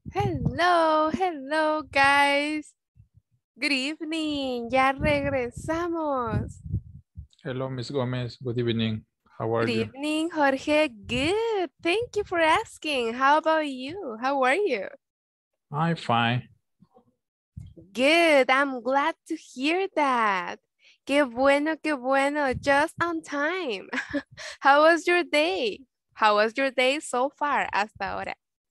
Hello, hello guys. Good evening. Ya regresamos. Hello, Miss Gomez. Good evening. How are Good you? evening, Jorge. Good. Thank you for asking. How about you? How are you? I'm fine. Good. I'm glad to hear that. Qué bueno, qué bueno. Just on time. How was your day? How was your day so far hasta ahora?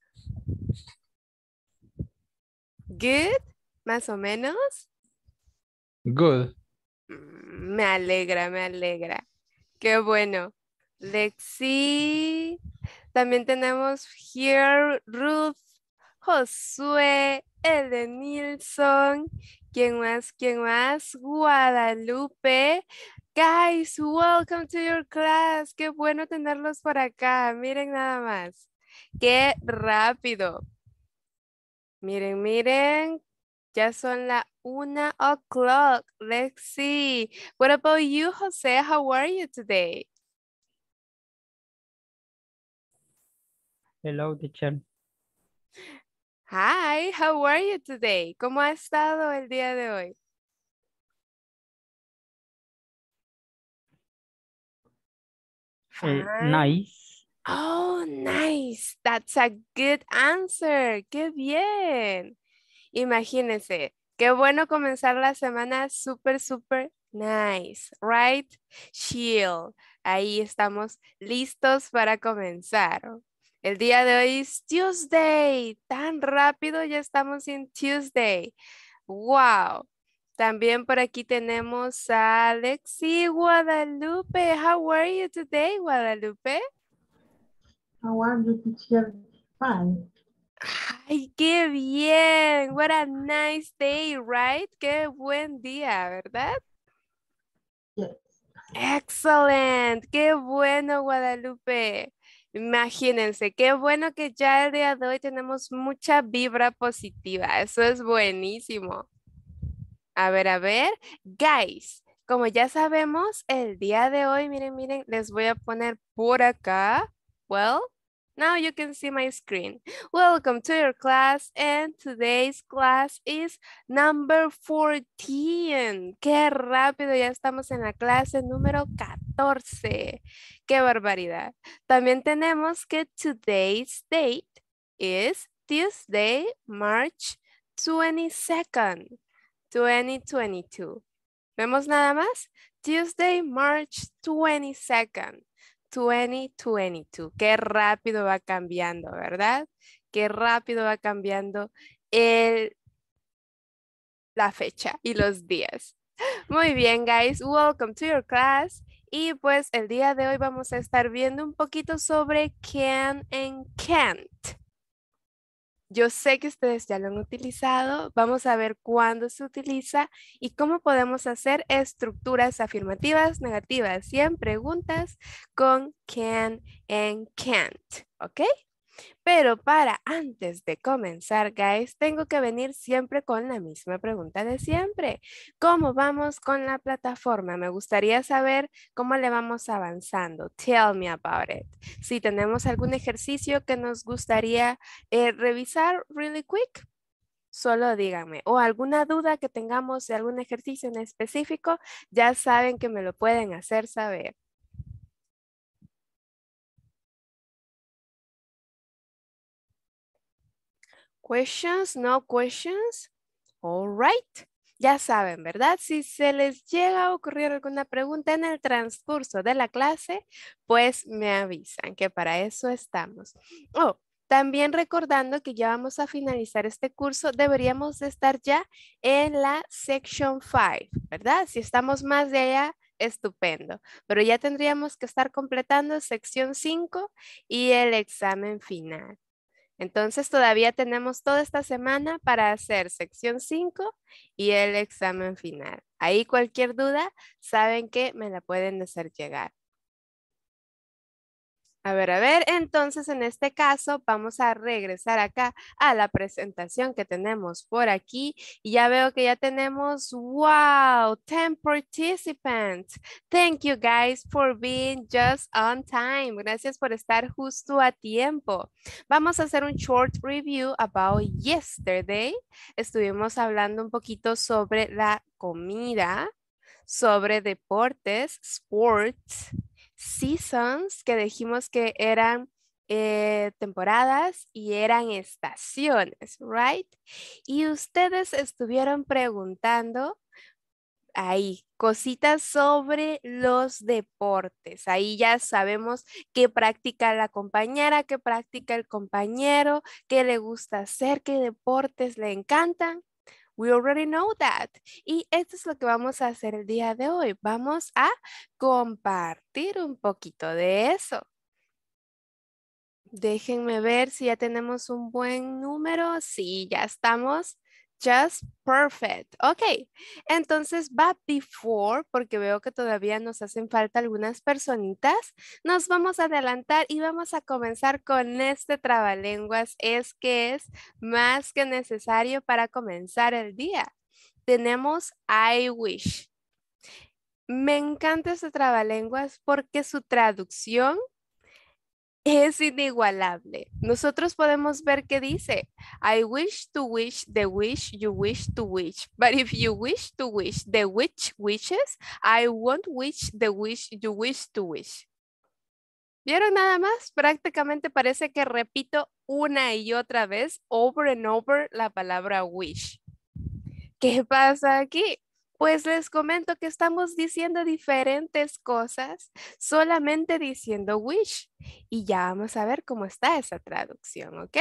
Good. Más o menos. Good. Me alegra, me alegra. Qué bueno. Lexi. También tenemos here Ruth, Josué, Edenilson. ¿Quién más? ¿Quién más? Guadalupe. Guys, welcome to your class. Qué bueno tenerlos por acá. Miren nada más. Qué rápido. Miren, miren. Ya son la 1 o'clock. Lexi. What about you, Jose? How are you today? Hello, teacher. Hi, how are you today? ¿Cómo ha estado el día de hoy? Fine. Nice. Oh, nice. That's a good answer. Qué bien. Imagínense, qué bueno comenzar la semana súper, súper nice, right? Chill. Ahí estamos listos para comenzar. El día de hoy es Tuesday. Tan rápido ya estamos en Tuesday. Wow. También por aquí tenemos a Alexi Guadalupe. How are you today, Guadalupe? How are you, teacher? Fine. Ay, qué bien. What a nice day, right? Qué buen día, ¿verdad? Yes. Excellent. Qué bueno, Guadalupe. Imagínense, qué bueno que ya el día de hoy tenemos mucha vibra positiva. Eso es buenísimo. A ver, guys, como ya sabemos, el día de hoy, miren, miren, les voy a poner por acá. Well, now you can see my screen. Welcome to your class, and today's class is number 14. Qué rápido, ya estamos en la clase número 14. Qué barbaridad. También tenemos que today's date is Tuesday, March 22nd. 2022. ¿Vemos nada más? Tuesday, March 22nd, 2022. Qué rápido va cambiando, ¿verdad? Qué rápido va cambiando la fecha y los días. Muy bien, guys. Welcome to your class. Y pues el día de hoy vamos a estar viendo un poquito sobre can and can't. Yo sé que ustedes ya lo han utilizado. Vamos a ver cuándo se utiliza y cómo podemos hacer estructuras afirmativas, negativas y en preguntas con can and can't. ¿Ok? Pero para antes de comenzar, guys, tengo que venir siempre con la misma pregunta de siempre. ¿Cómo vamos con la plataforma? Me gustaría saber cómo le vamos avanzando. Tell me about it. Si tenemos algún ejercicio que nos gustaría revisar really quick, solo díganme. O alguna duda que tengamos de algún ejercicio en específico, ya saben que me lo pueden hacer saber. Questions? No questions? All right. Ya saben, ¿verdad? Si se les llega a ocurrir alguna pregunta en el transcurso de la clase, pues me avisan que para eso estamos. Oh, también recordando que ya vamos a finalizar este curso, deberíamos de estar ya en la section 5, ¿verdad? Si estamos más de allá, estupendo. Pero ya tendríamos que estar completando sección 5 y el examen final. Entonces todavía tenemos toda esta semana para hacer sección 5 y el examen final. Ahí cualquier duda, saben que me la pueden hacer llegar. A ver, entonces en este caso vamos a regresar acá a la presentación que tenemos por aquí y ya veo que ya tenemos, wow, 10 participants. Thank you guys for being just on time. Gracias por estar justo a tiempo. Vamos a hacer un short review about yesterday. Estuvimos hablando un poquito sobre la comida, sobre deportes, sports, seasons, que dijimos que eran temporadas y eran estaciones, right? Y ustedes estuvieron preguntando ahí cositas sobre los deportes. Ahí ya sabemos qué practica la compañera, qué practica el compañero, qué le gusta hacer, qué deportes le encantan. We already know that. Y esto es lo que vamos a hacer el día de hoy. Vamos a compartir un poquito de eso. Déjenme ver si ya tenemos un buen número. Sí, ya estamos. Just perfect. Ok, entonces but before, porque veo que todavía nos hacen falta algunas personitas, nos vamos a adelantar y vamos a comenzar con este trabalenguas. Es que es más que necesario para comenzar el día. Tenemos I wish. Me encanta este trabalenguas porque su traducción es inigualable. Nosotros podemos ver que dice, I wish to wish the wish you wish to wish. But if you wish to wish the witch wishes, I won't wish the wish you wish to wish. ¿Vieron nada más? Prácticamente parece que repito una y otra vez, over and over, la palabra wish. ¿Qué pasa aquí? Pues les comento que estamos diciendo diferentes cosas, solamente diciendo wish. Y ya vamos a ver cómo está esa traducción, ¿ok?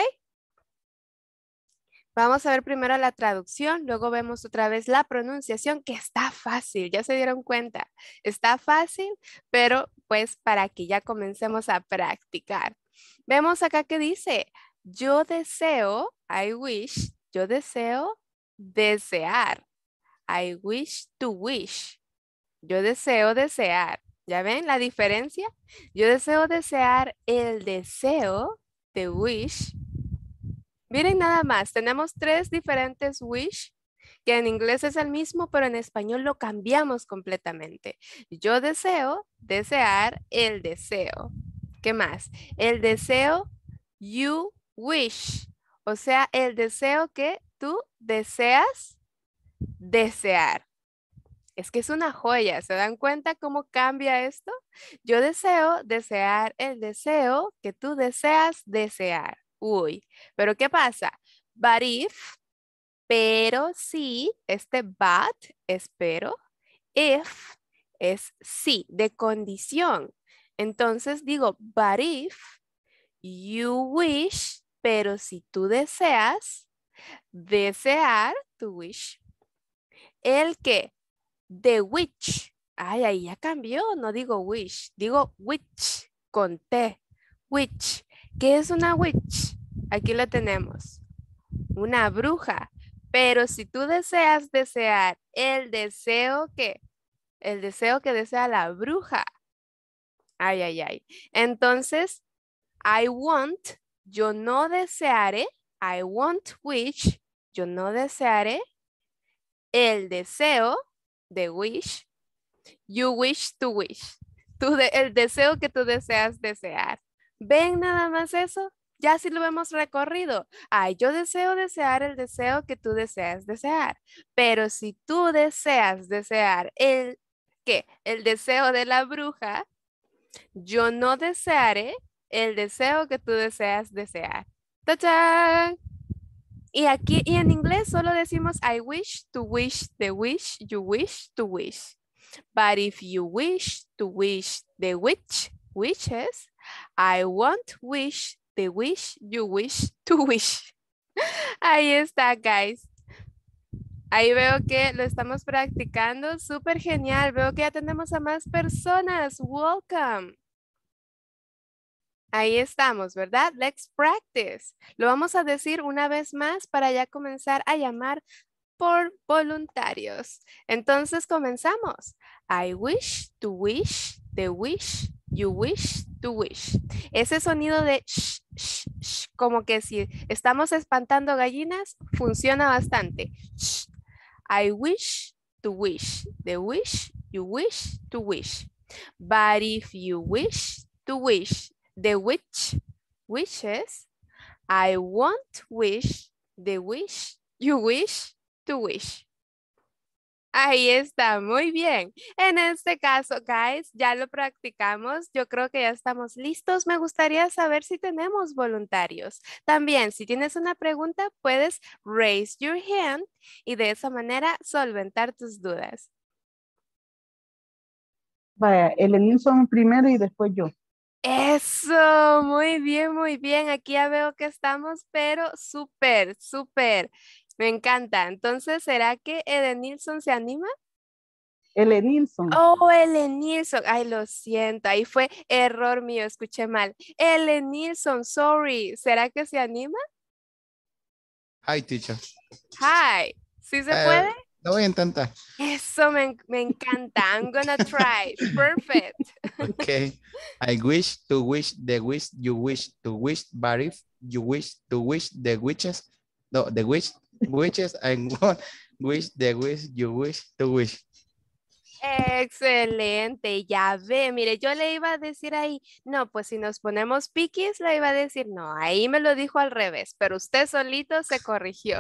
Vamos a ver primero la traducción, luego vemos otra vez la pronunciación, que está fácil, ya se dieron cuenta. Está fácil, pero pues para que ya comencemos a practicar. Vemos acá que dice, yo deseo, I wish, yo deseo desear. I wish to wish. Yo deseo desear. ¿Ya ven la diferencia? Yo deseo desear el deseo de wish. Miren nada más, tenemos 3 diferentes wish, que en inglés es el mismo, pero en español lo cambiamos completamente. Yo deseo desear el deseo. ¿Qué más? El deseo you wish. O sea, el deseo que tú deseas desear. Es que es una joya. ¿Se dan cuenta cómo cambia esto? Yo deseo desear el deseo que tú deseas desear. Uy, pero ¿qué pasa? But if, pero si, este but es pero, if es sí, de condición. Entonces digo, but if you wish, pero si tú deseas, desear, to wish, el que, the witch. Ay, ahí ya cambió, no digo wish, digo witch con T. Witch. ¿Qué es una witch? Aquí la tenemos. Una bruja. Pero si tú deseas desear el deseo que desea la bruja. Ay, ay, ay. Entonces, I want, yo no desearé. I won't wish, yo no desearé el deseo de wish. You wish to wish. El deseo que tú deseas desear. ¿Ven nada más eso? Ya sí lo hemos recorrido. Ay, yo deseo desear el deseo que tú deseas desear. Pero si tú deseas desear el deseo de la bruja, yo no desearé el deseo que tú deseas desear. ¡Tachán! Y aquí, y en inglés solo decimos I wish to wish the wish you wish to wish. But if you wish to wish the witch wishes, I won't wish the wish you wish to wish. Ahí está, guys. Ahí veo que lo estamos practicando. Súper genial. Veo que ya tenemos a más personas. Welcome. Ahí estamos, ¿verdad? Let's practice. Lo vamos a decir una vez más para ya comenzar a llamar por voluntarios. Entonces comenzamos. I wish to wish the wish you wish to wish. Ese sonido de sh, sh, sh, como que si estamos espantando gallinas, funciona bastante. Sh. I wish to wish. The wish, you wish to wish. But if you wish to wish the witch wishes, I won't wish the wish you wish to wish. Ahí está, muy bien. En este caso, guys, ya lo practicamos. Yo creo que ya estamos listos. Me gustaría saber si tenemos voluntarios. También, si tienes una pregunta, puedes raise your hand y de esa manera solventar tus dudas. Vaya, Elenilson primero y después yo. Eso, muy bien, muy bien. Aquí ya veo que estamos, pero súper, súper. Me encanta. Entonces, ¿será que Edenilson se anima? Elenilson. Oh, Elenilson. Ay, lo siento. Ahí fue error mío, escuché mal. Elenilson, sorry. ¿Será que se anima? Hi, teacher. Hi. ¿Sí se puede? Lo voy a intentar. Eso me encanta. I'm gonna try. Perfect. Okay. I wish to wish the wish you wish to wish, but if you wish to wish the witches, no, the witches, I won't wish the wish you wish to wish. Excelente, ya ve, mire, yo le iba a decir ahí, no, pues si nos ponemos piquis, le iba a decir, no, ahí me lo dijo al revés, pero usted solito se corrigió.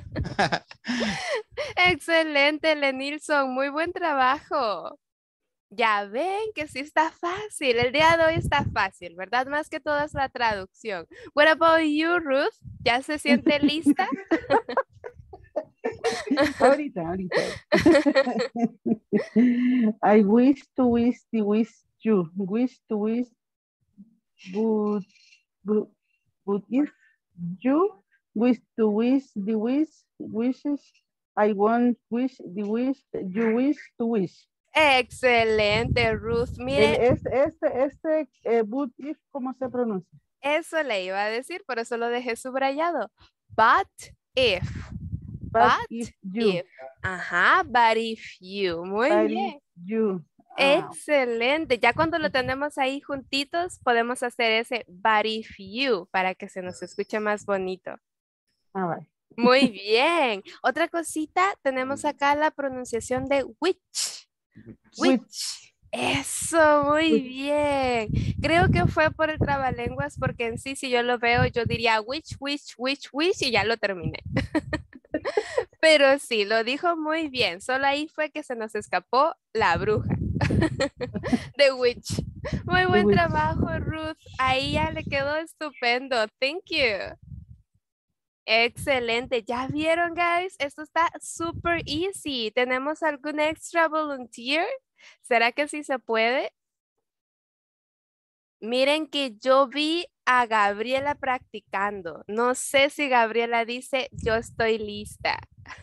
Excelente, Lenilson, muy buen trabajo. Ya ven que sí está fácil, el día de hoy está fácil, ¿verdad? Más que todo es la traducción. What about you, Ruth? ¿Ya se siente lista? Ahorita. I wish to wish the wish you. Wish to wish, but if you wish to wish the wishes, I won't wish the wish you wish to wish. Excelente, Ruth. Mire, But if, ¿cómo se pronuncia? eso le iba a decir, por eso lo dejé subrayado. But if. But if you. Ajá, but if you. Muy But bien. if you. Excelente. Ya cuando lo tenemos ahí juntitos, podemos hacer ese but if you para que se nos escuche más bonito. Vale. Muy bien. Otra cosita, tenemos acá la pronunciación de which. Which. Eso, muy bien. Creo que fue por el trabalenguas porque en sí, si yo lo veo, yo diría which y ya lo terminé. Pero sí, lo dijo muy bien. Solo ahí fue que se nos escapó la bruja. The witch. Muy buen trabajo, Ruth. Ahí ya le quedó estupendo. Thank you. Excelente. ¿Ya vieron, guys? Esto está super easy. ¿Tenemos algún extra volunteer? ¿Será que sí se puede? Miren que yo vi a Gabriela practicando. No sé si Gabriela dice, yo estoy lista.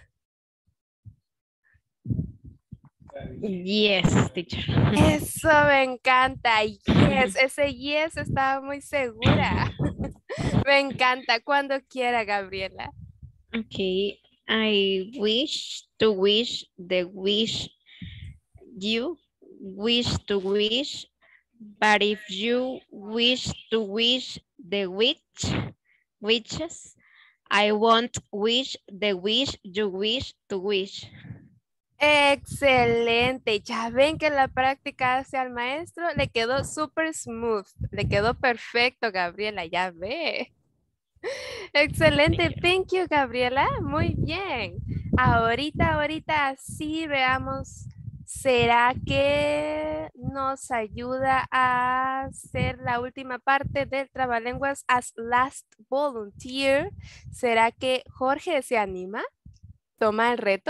Yes, teacher. Eso me encanta. Yes, ese yes estaba muy segura. Me encanta. Cuando quiera, Gabriela. Okay. I wish to wish the wish you wish to wish, but if you wish to wish the witches, I won't wish the wish you wish to wish. Excelente. Ya ven que la práctica hacia el maestro le quedó súper smooth. Le quedó perfecto, Gabriela. Ya ve. Excelente. Thank you, Gabriela. Muy bien. Ahorita sí veamos. ¿Será que nos ayuda a hacer la última parte del trabalenguas as last volunteer? ¿Será que Jorge se anima? ¿Toma el reto?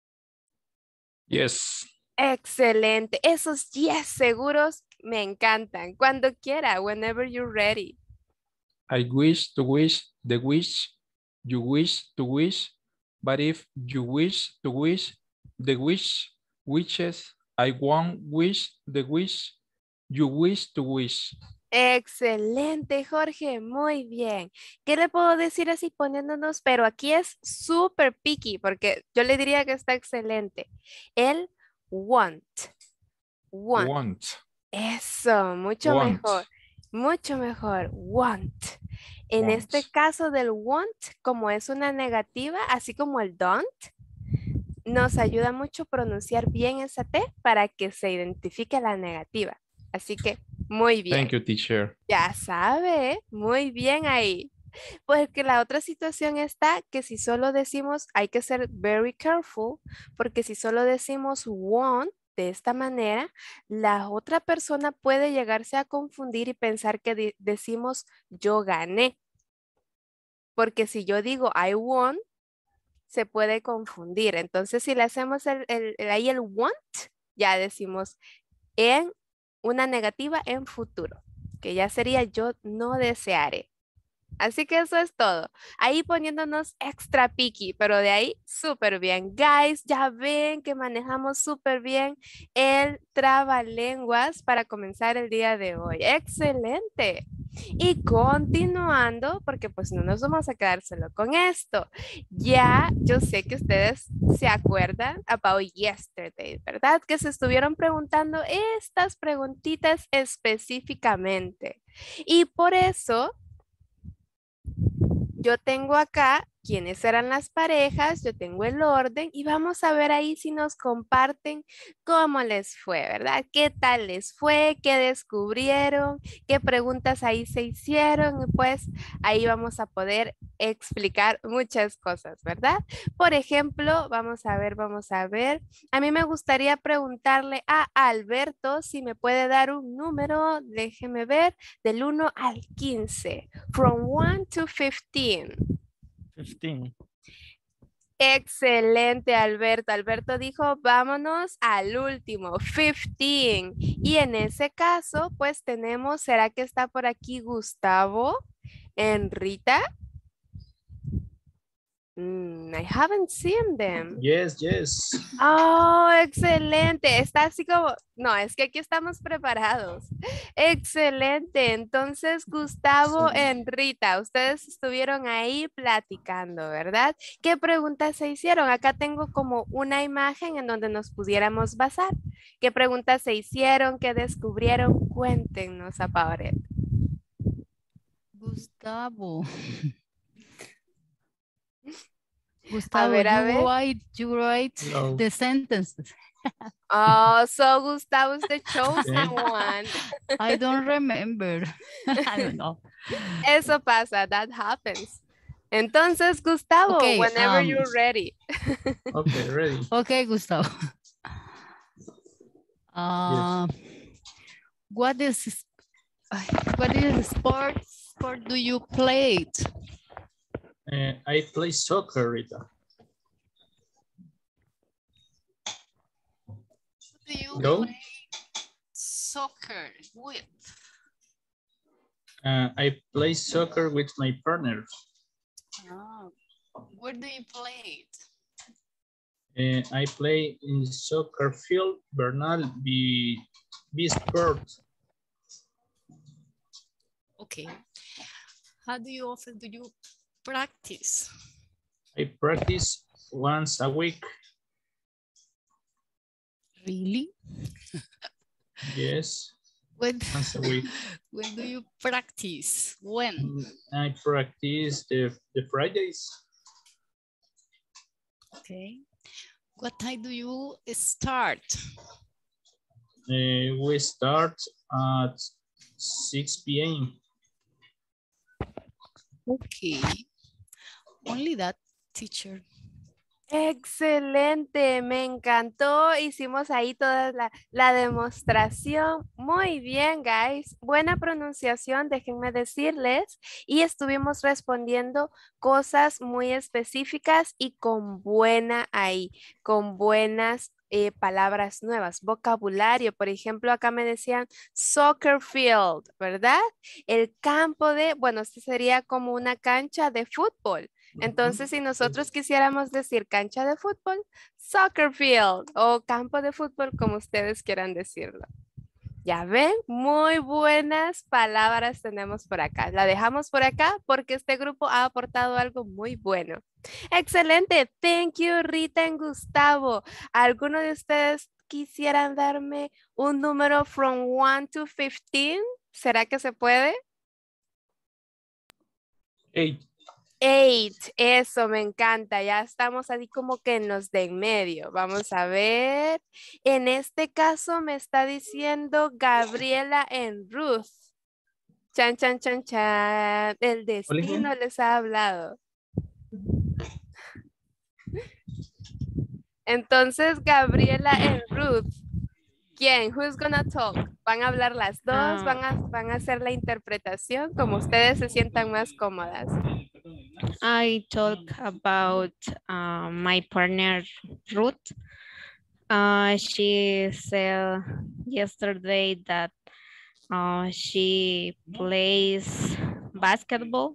Yes. Excelente. Esos yes seguros me encantan. Cuando quiera, whenever you're ready. I wish to wish the wish you wish to wish, but if you wish to wish the wishes, I won't wish the wish you wish to wish. Excelente, Jorge. Muy bien. ¿Qué le puedo decir así poniéndonos? Pero aquí es súper picky porque yo le diría que está excelente. El want. Want. Want. Eso, mucho Want. mejor. Mucho mejor. Want. En Want. este caso del want, como es una negativa, así como el don't, nos ayuda mucho pronunciar bien esa T para que se identifique la negativa. Así que muy bien. Thank you, teacher. Ya sabe, muy bien ahí. Porque la otra situación está que si solo decimos, hay que ser very careful, porque si solo decimos want de esta manera, la otra persona puede llegarse a confundir y pensar que decimos yo gané. Porque si yo digo I won, se puede confundir. Entonces, si le hacemos ahí el want, ya decimos en una negativa en futuro, que ya sería yo no desearé. Así que eso es todo. Ahí poniéndonos extra picky, pero de ahí súper bien. Guys, ya ven que manejamos súper bien el trabalenguas para comenzar el día de hoy. Excelente. Y continuando, porque pues no nos vamos a quedar solo con esto. Ya yo sé que ustedes se acuerdan about yesterday, ¿verdad? Que se estuvieron preguntando estas preguntitas específicamente. Y por eso yo tengo acá quiénes eran las parejas, yo tengo el orden y vamos a ver ahí si nos comparten cómo les fue, ¿verdad? ¿Qué tal les fue? ¿Qué descubrieron? ¿Qué preguntas ahí se hicieron? Y pues ahí vamos a poder explicar muchas cosas, ¿verdad? Por ejemplo, vamos a ver, vamos a ver. A mí me gustaría preguntarle a Alberto si me puede dar un número, déjeme ver, del 1 al 15. From 1 to 15. 15. Excelente, Alberto. Alberto dijo, vámonos al último, 15. Y en ese caso, pues tenemos, ¿será que está por aquí Gustavo? ¿Enrita? I haven't seen them. Yes, yes. Oh, excelente. Está así como, no, es que aquí estamos preparados. Excelente. Entonces, Gustavo, Sí. Enrita, ustedes estuvieron ahí platicando, ¿verdad? ¿Qué preguntas se hicieron? Acá tengo como una imagen en donde nos pudiéramos basar. ¿Qué preguntas se hicieron? ¿Qué descubrieron? Cuéntenos, Apauret. Gustavo. A Gustavo, ver, a ver. you write No. the sentences. Oh, so Gustavo is the chosen Okay. one. I don't remember. I don't know. Eso pasa, that happens. Entonces, Gustavo, Okay, whenever you're ready. Okay, ready. Okay, Gustavo. What is sport do you play? I play soccer, Rita. Do you Go. play soccer with? I play soccer with my partner. Where do you play it? I play in soccer field, Bernal B Sport. Okay. How often do you practice? I practice once a week. Really? Yes, When, once a week. when do you practice? When? I practice the Fridays. Okay. What time do you start? We start at 6 p.m. Okay. Only that, teacher. Excelente, me encantó. Hicimos ahí toda la demostración. Muy bien, guys. Buena pronunciación, déjenme decirles. Y estuvimos respondiendo cosas muy específicas y con buena ahí, con buenas palabras nuevas, vocabulario. Por ejemplo, acá me decían soccer field, ¿verdad? El campo de, bueno, este sería como una cancha de fútbol. Entonces, si nosotros quisiéramos decir cancha de fútbol, soccer field o campo de fútbol, como ustedes quieran decirlo. Ya ven, muy buenas palabras tenemos por acá. La dejamos por acá porque este grupo ha aportado algo muy bueno. Excelente. Thank you, Rita y Gustavo. ¿Alguno de ustedes quisieran darme un número from 1 to 15? ¿Será que se puede? 8. 8, eso me encanta. Ya estamos así como que en los de en medio. Vamos a ver. En este caso me está diciendo Gabriela en Ruth. Chan, chan, chan, chan. El destino les ha hablado. Entonces, Gabriela en Ruth. ¿Quién? Who's gonna talk? Van a hablar las dos, van a hacer la interpretación como ustedes se sientan más cómodas. I talk about my partner Ruth. She said yesterday that she plays basketball.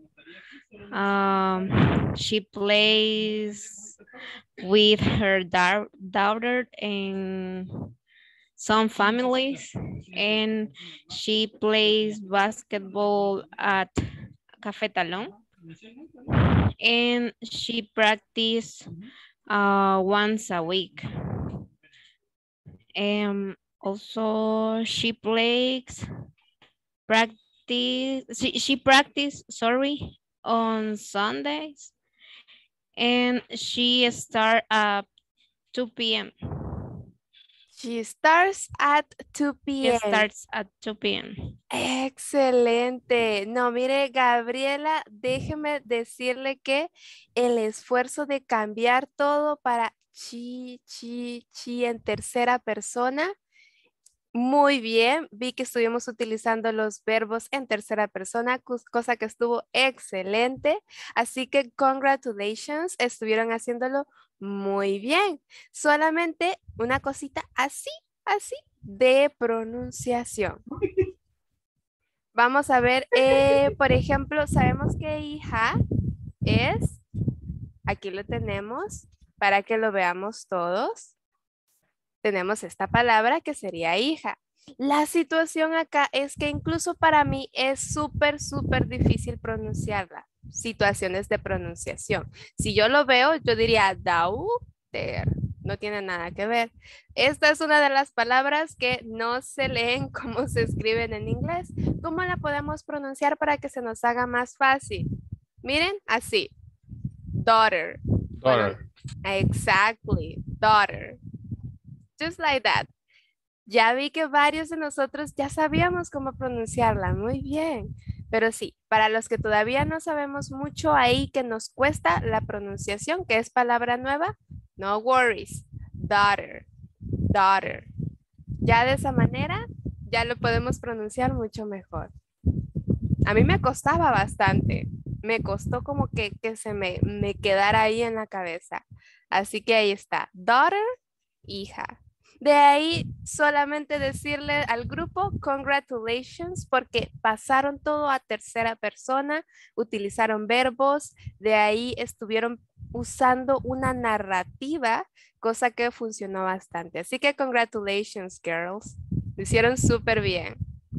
She plays with her daughter and some families, and she plays basketball at Café Talón, and she practice once a week. Also she practice on Sundays, and she start at 2 p.m. She starts at 2 It p.m. starts at 2 p.m. Excelente. No, mire, Gabriela, déjeme decirle que el esfuerzo de cambiar todo para chi, chi, chi en tercera persona. Muy bien, vi que estuvimos utilizando los verbos en tercera persona, cosa que estuvo excelente. Así que congratulations, estuvieron haciéndolo muy bien. Solamente una cosita así, así de pronunciación. Vamos a ver, por ejemplo, sabemos que hija es, aquí lo tenemos para que lo veamos todos. Tenemos esta palabra que sería hija. La situación acá es que incluso para mí es súper, súper difícil pronunciarla. Situaciones de pronunciación. Si yo lo veo, yo diría daughter. No tiene nada que ver. Esta es una de las palabras que no se leen como se escriben en inglés. ¿Cómo la podemos pronunciar para que se nos haga más fácil? Miren, así. Daughter. Daughter. Bueno, exactly. Daughter. Just like that. Ya vi que varios de nosotros ya sabíamos cómo pronunciarla. Muy bien. Pero sí, para los que todavía no sabemos mucho ahí que nos cuesta la pronunciación, que es palabra nueva, no worries. Daughter. Daughter. Ya de esa manera, ya lo podemos pronunciar mucho mejor. A mí me costaba bastante. Me costó como que se me quedara ahí en la cabeza. Así que ahí está. Daughter, hija. De ahí solamente decirle al grupo congratulations porque pasaron todo a tercera persona, utilizaron verbos, de ahí estuvieron usando una narrativa, cosa que funcionó bastante. Así que congratulations, girls. Lo hicieron súper bien.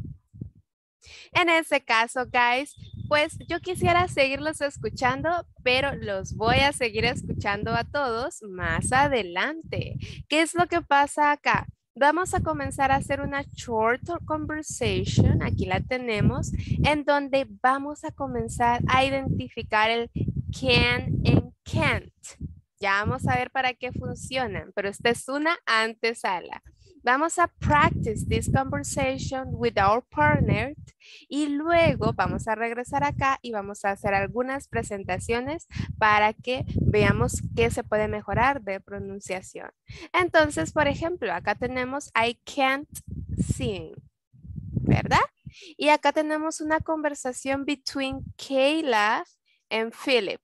En ese caso, guys, pues yo quisiera seguirlos escuchando, pero los voy a seguir escuchando a todos más adelante. ¿Qué es lo que pasa acá? Vamos a comenzar a hacer una short conversation, aquí la tenemos, en donde vamos a comenzar a identificar el can and can't. Ya vamos a ver para qué funcionan, pero esta es una antesala. Vamos a practice this conversation with our partner y luego vamos a regresar acá y vamos a hacer algunas presentaciones para que veamos qué se puede mejorar de pronunciación. Entonces, por ejemplo, acá tenemos I can't sing, ¿verdad? Y acá tenemos una conversación between Kayla and Philip,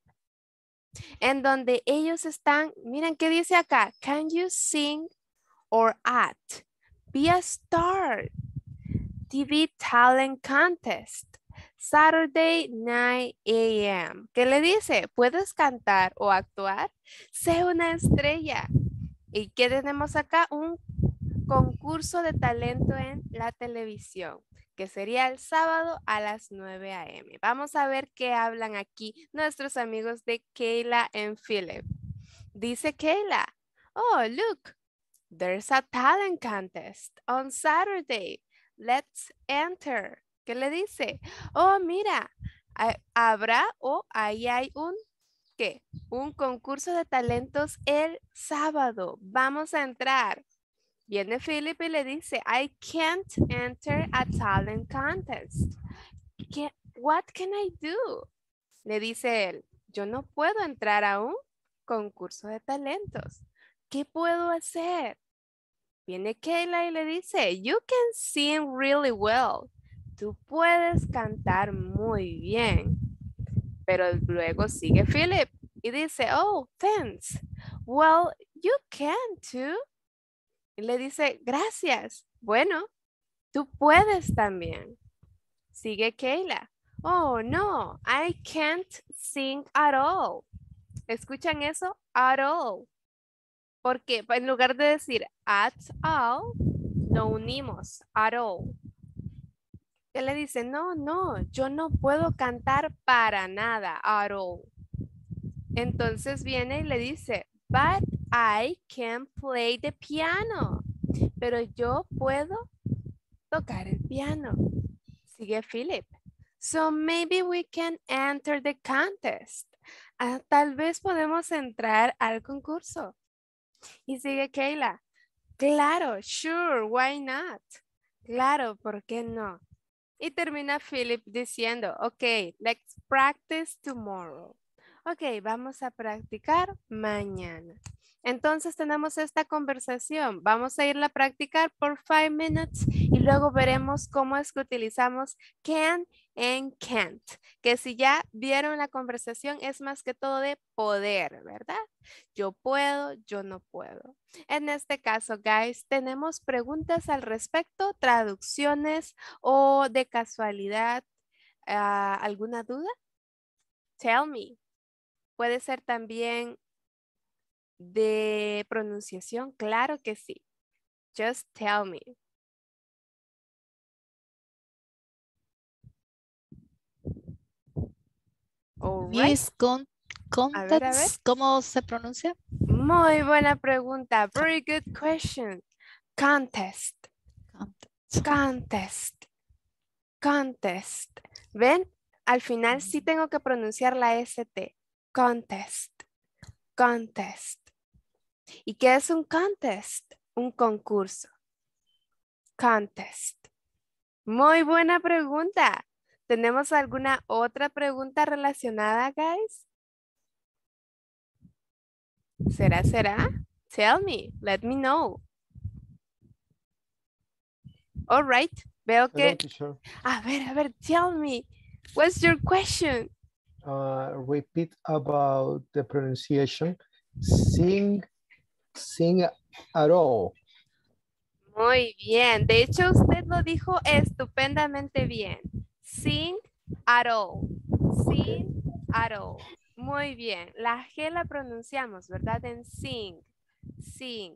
en donde ellos están, miren qué dice acá, can you sing or act? Be a star. TV talent contest. Saturday 9 a.m. ¿Qué le dice? ¿Puedes cantar o actuar? Sé una estrella. ¿Y qué tenemos acá? Un concurso de talento en la televisión, que sería el sábado a las 9 a.m. Vamos a ver qué hablan aquí nuestros amigos de Kayla and Philip. Dice Kayla, oh, look, there's a talent contest on Saturday. Let's enter. ¿Qué le dice? Oh, mira, habrá o ahí hay un, ¿qué? Un concurso de talentos el sábado. Vamos a entrar. Viene Philip y le dice, I can't enter a talent contest. What can I do? Le dice él, yo no puedo entrar a un concurso de talentos. ¿Qué puedo hacer? Viene Kayla y le dice, you can sing really well. Tú puedes cantar muy bien. Pero luego sigue Philip y dice, oh, thanks. Well, you can too. Y le dice, gracias. Bueno, tú puedes también. Sigue Kayla. Oh, no, I can't sing at all. ¿Escuchan eso? At all. Porque en lugar de decir at all, lo unimos. At all. Él le dice, no, yo no puedo cantar para nada. At all. Entonces viene y le dice, but I can play the piano. Pero yo puedo tocar el piano. Sigue Philip. So maybe we can enter the contest. Tal vez podemos entrar al concurso. Y sigue Kayla. Claro, sure, why not? Claro, ¿por qué no? Y termina Philip diciendo, ok, let's practice tomorrow. Ok, vamos a practicar mañana. Entonces tenemos esta conversación. Vamos a irla a practicar por 5 minutes y luego veremos cómo es que utilizamos can and can't. Que si ya vieron la conversación es más que todo de poder, ¿verdad? Yo puedo, yo no puedo. En este caso, guys, tenemos preguntas al respecto, traducciones o de casualidad, ¿alguna duda? Tell me. Puede ser también de pronunciación, claro que sí. Just tell me. All right. Yes, A ver. ¿cómo se pronuncia? Muy buena pregunta. Very good question. Contest. Contest. ¿Ven? Al final sí tengo que pronunciar la ST. Contest. ¿Y qué es un contest? Un concurso. Contest. Muy buena pregunta. ¿Tenemos alguna otra pregunta relacionada, guys? ¿Será? Tell me. Let me know. All right. Veo que... Hello, teacher. A ver, tell me. What's your question? Repeat about the pronunciation. Sing at all. Muy bien. De hecho, usted lo dijo estupendamente bien. Sing at all. Sing at all. Muy bien. La G la pronunciamos, ¿verdad? En sing. Sing.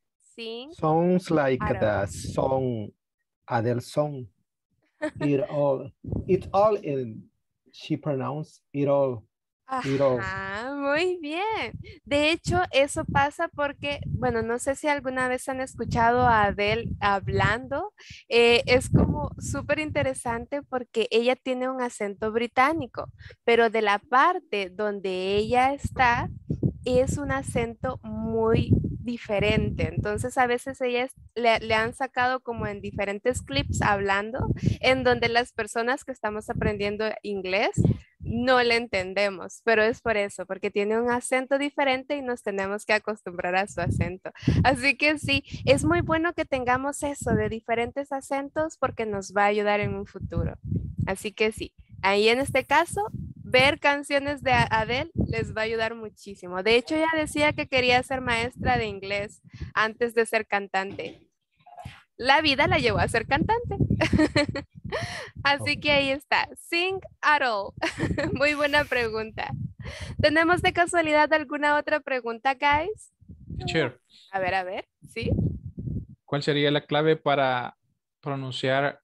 Sounds like at the all. song, Adele song. It all in, she pronounced it all. Ajá, muy bien. De hecho, eso pasa porque, bueno, no sé si alguna vez han escuchado a Adele hablando. Es como súper interesante porque ella tiene un acento británico, pero de la parte donde ella está es un acento muy diferente. Entonces, a veces ellas le han sacado como en diferentes clips hablando, en donde las personas que estamos aprendiendo inglés no le entendemos, pero es por eso, porque tiene un acento diferente y nos tenemos que acostumbrar a su acento. Así que sí, es muy bueno que tengamos eso de diferentes acentos porque nos va a ayudar en un futuro. Así que sí, ahí en este caso, ver canciones de Adele les va a ayudar muchísimo. De hecho, ella decía que quería ser maestra de inglés antes de ser cantante. La vida la llevó a ser cantante. Así que ahí está. Sing at all. Muy buena pregunta. ¿Tenemos de casualidad alguna otra pregunta, guys? Teacher, A ver, ¿sí? ¿cuál sería la clave para pronunciar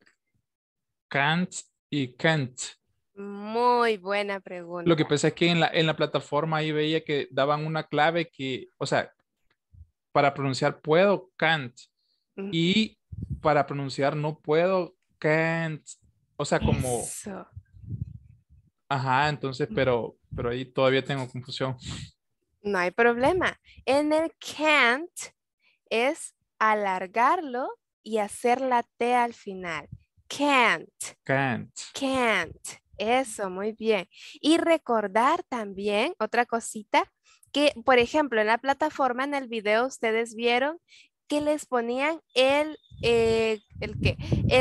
can't y can't? Muy buena pregunta. Lo que pasa es que en la plataforma ahí veía que daban una clave que, o sea, para pronunciar puedo, can't. Y para pronunciar no puedo, can't. O sea, como, Eso. ajá, entonces, pero ahí todavía tengo confusión. No hay problema. En el can't es alargarlo y hacer la T al final. Can't. Can't. Can't. Eso, muy bien. Y recordar también otra cosita que, por ejemplo, en la plataforma, en el video, ustedes vieron que les ponían ¿el qué?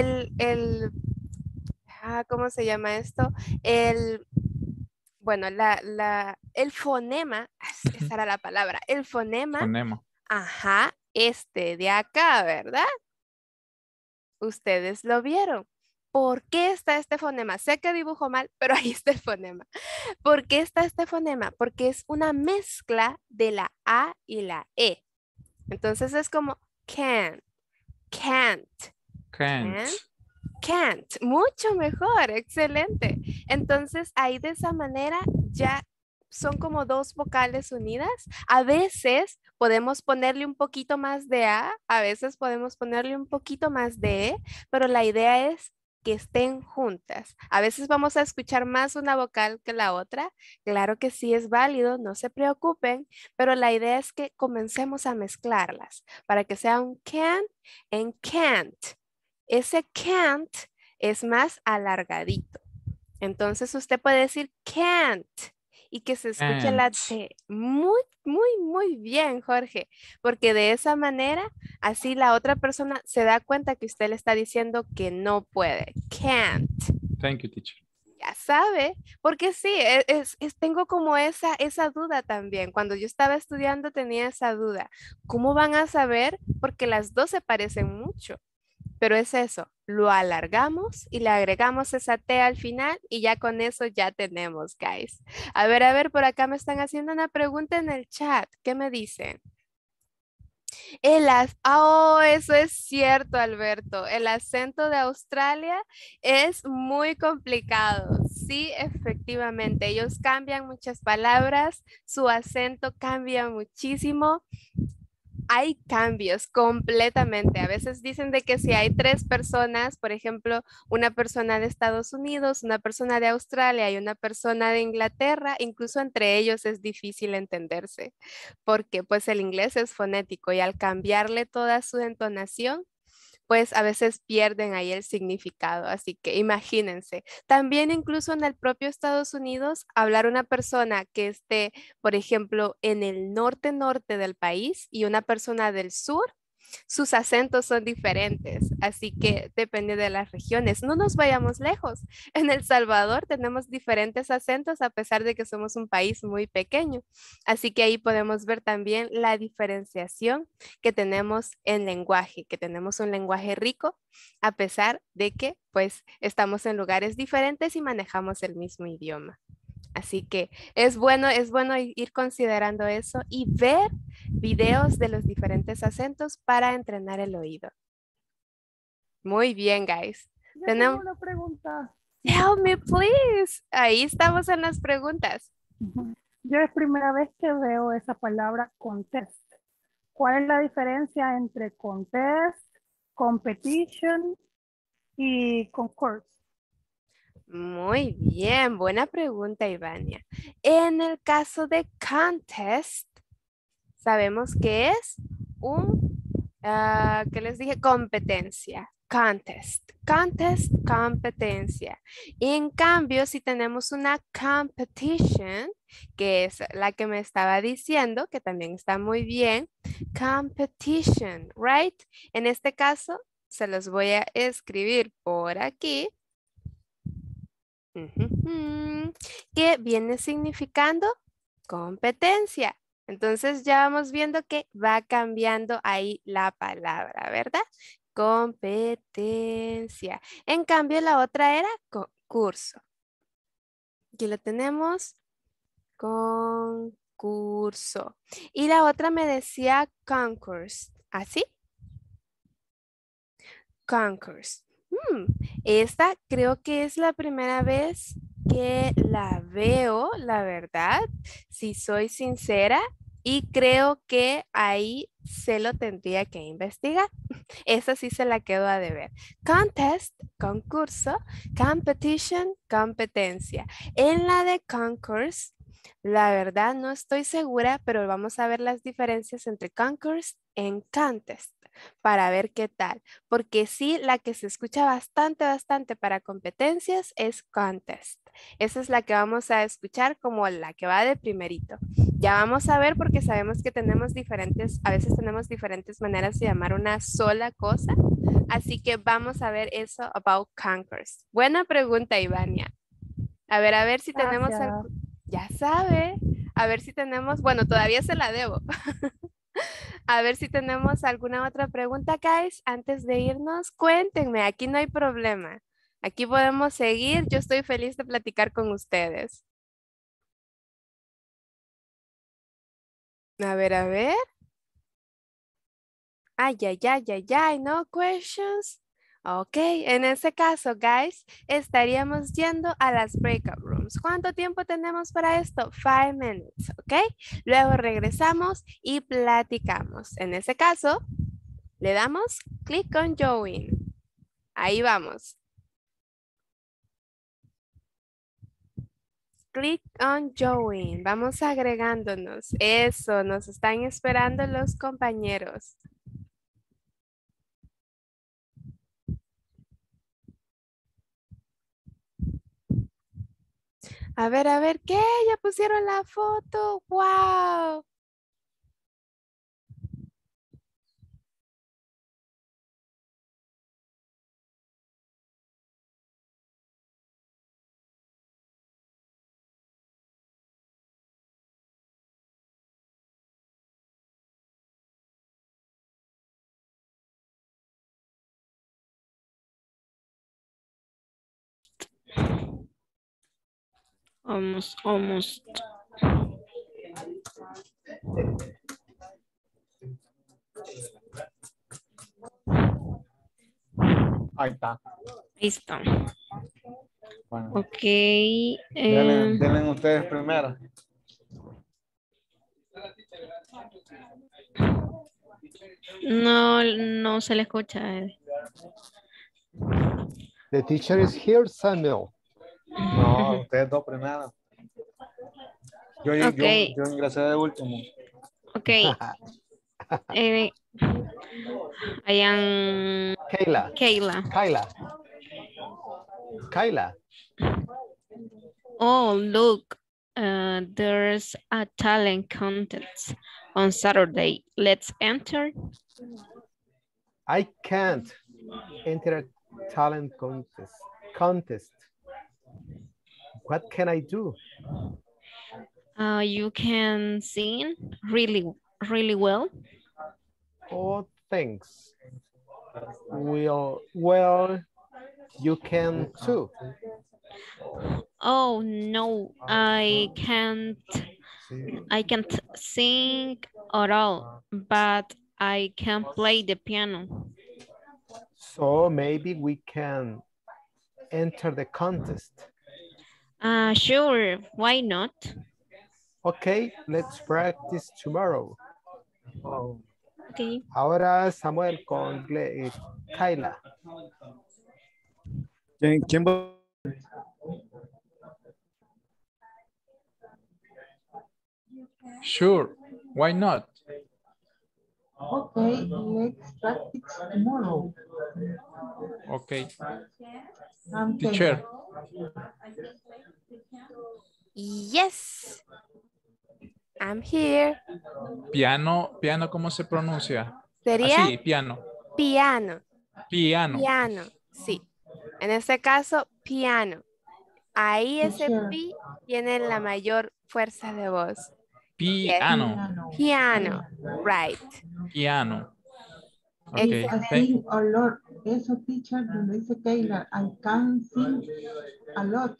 ¿Cómo se llama esto? Bueno, el fonema, esa era la palabra, el fonema, Fonema. ajá, este de acá, ¿verdad? Ustedes lo vieron. ¿Por qué está este fonema? Sé que dibujo mal, pero ahí está el fonema. ¿Por qué está este fonema? Porque es una mezcla de la A y la E. Entonces es como can, can't, Can't. can't. Mucho mejor, excelente. Entonces ahí de esa manera ya son como dos vocales unidas. A veces podemos ponerle un poquito más de a veces podemos ponerle un poquito más de E, pero la idea es que estén juntas. A veces vamos a escuchar más una vocal que la otra. Claro que sí es válido, no se preocupen, pero la idea es que comencemos a mezclarlas para que sea un can and can't. Ese can't es más alargadito. Entonces usted puede decir can't y que se escuche la Can't. T. Muy, muy, muy bien, Jorge, porque de esa manera, así la otra persona se da cuenta que usted le está diciendo que no puede. Can't. Thank you, teacher. Ya sabe, porque sí, tengo como esa duda también. Cuando yo estaba estudiando tenía esa duda. ¿Cómo van a saber? Porque las dos se parecen mucho. Pero es eso, lo alargamos y le agregamos esa T al final y ya con eso ya tenemos, guys. A ver, por acá me están haciendo una pregunta en el chat. ¿Qué me dicen? Oh, eso es cierto, Alberto. El acento de Australia es muy complicado. Sí, efectivamente. Ellos cambian muchas palabras, su acento cambia muchísimo. Hay cambios completamente. A veces dicen de que si hay tres personas, por ejemplo, una persona de Estados Unidos, una persona de Australia y una persona de Inglaterra, incluso entre ellos es difícil entenderse, porque pues el inglés es fonético y al cambiarle toda su entonación, pues a veces pierden ahí el significado. Así que imagínense, también incluso en el propio Estados Unidos, hablar una persona que esté, por ejemplo, en el norte del país y una persona del sur, sus acentos son diferentes, así que depende de las regiones. No nos vayamos lejos. En El Salvador tenemos diferentes acentos a pesar de que somos un país muy pequeño. Así que ahí podemos ver también la diferenciación que tenemos en lenguaje, que tenemos un lenguaje rico a pesar de que pues estamos en lugares diferentes y manejamos el mismo idioma. Así que es bueno ir considerando eso y ver videos de los diferentes acentos para entrenar el oído. Muy bien, guys. Tengo una pregunta. Help me, please. Ahí estamos en las preguntas. Yo es primera vez que veo esa palabra contest. ¿Cuál es la diferencia entre contest, competition y concurso? Muy bien, buena pregunta, Ivania. En el caso de contest, sabemos que es ¿qué les dije? Competencia. Contest, competencia. Y en cambio, si tenemos una competition, que es la que me estaba diciendo, que también está muy bien, competition, right? En este caso, se los voy a escribir por aquí. Que viene significando competencia. Entonces ya vamos viendo que va cambiando ahí la palabra, ¿verdad? Competencia. En cambio, la otra era concurso. Aquí lo tenemos. Concurso. Y la otra me decía concourse. ¿Así? Concourse. Esta creo que es la primera vez que la veo, la verdad, si soy sincera. Y creo que ahí se lo tendría que investigar. Esa sí se la quedo a deber. Contest, concurso. Competition, competencia. En la de concurse, la verdad no estoy segura, pero vamos a ver las diferencias entre concurse y contest para ver qué tal. Porque sí, la que se escucha bastante para competencias es contest. Esa es la que vamos a escuchar como la que va de primerito. Ya vamos a ver porque sabemos que tenemos diferentes, a veces tenemos diferentes maneras de llamar una sola cosa. Así que vamos a ver eso about conquers. Buena pregunta, Ivania. A ver si tenemos, ya sabe, a ver si tenemos, bueno, todavía se la debo. A ver si tenemos alguna otra pregunta, guys. Antes de irnos, cuéntenme, aquí no hay problema. Aquí podemos seguir. Yo estoy feliz de platicar con ustedes. A ver. Ay, no questions. Ok, en ese caso, guys, estaríamos yendo a las breakout rooms. ¿Cuánto tiempo tenemos para esto? 5 minutes, ok. Luego regresamos y platicamos. En ese caso, le damos click on join. Ahí vamos. Click on join. Vamos agregándonos. Eso, nos están esperando los compañeros. A ver, ¿qué? Ya pusieron la foto. ¡Wow! Almost. Ahí está. Listo. Bueno. Ok. Denle ustedes primero. No se le escucha. The teacher is here, Samuel. No, ustedes dos primero. Yo ingresé de último. Ok. I am Kayla. Oh, look. There's a talent contest on Saturday. Let's enter. I can't enter a talent contest. What can I do? You can sing really well. Oh, thanks. Well, you can too. Oh no, I can't sing at all, but I can play the piano. So maybe we can enter the contest. Sure, why not? Okay, let's practice tomorrow. Okay. Ahora Samuel con Kayla. ¿Quién va? Sure, why not? Okay, let's practice tomorrow. Okay. Teacher. Yes. I'm here. Piano, ¿cómo se pronuncia? Sería Así, piano. Piano. Piano. Sí. En este caso, piano. Ahí ese pi tiene la mayor fuerza de voz. Piano. Piano. Right. Piano. Okay. I sing a lot. Eso, teacher, donde dice Kayla, I can sing a lot.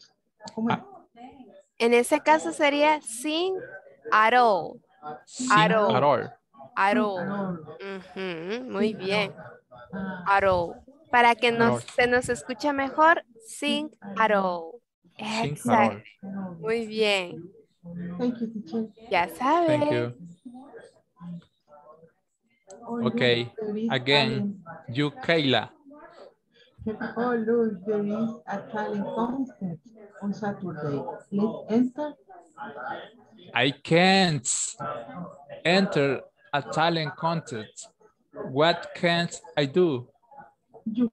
En ese caso sería sing at all. Sing at all. Muy bien. At all. Para que se nos escuche mejor, sing at all. Exacto. Muy bien. Thank you, teacher. Ya sabe. Thank you. Oh, Okay, look, there is again, you, Kayla. Oh, look, there is a talent contest on Saturday. Let's enter. I can't enter a talent contest. What can't I do? You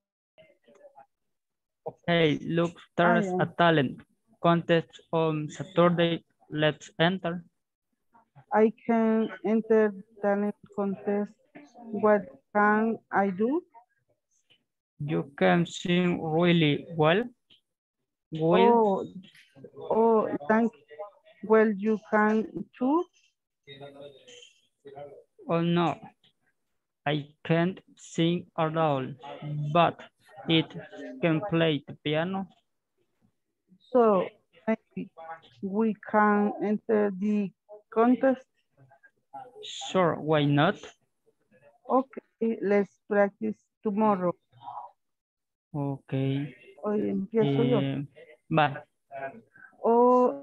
Okay, look, there's a talent contest on Saturday. Let's enter. I can enter talent contest. What can I do? You can sing really well. Thank you. Well, you can too. Oh no, I can't sing at all, but it can play the piano. So maybe we can enter the contest. Sure, why not? Okay, let's practice tomorrow. Okay. Hoy empiezo yo. Va. Oh,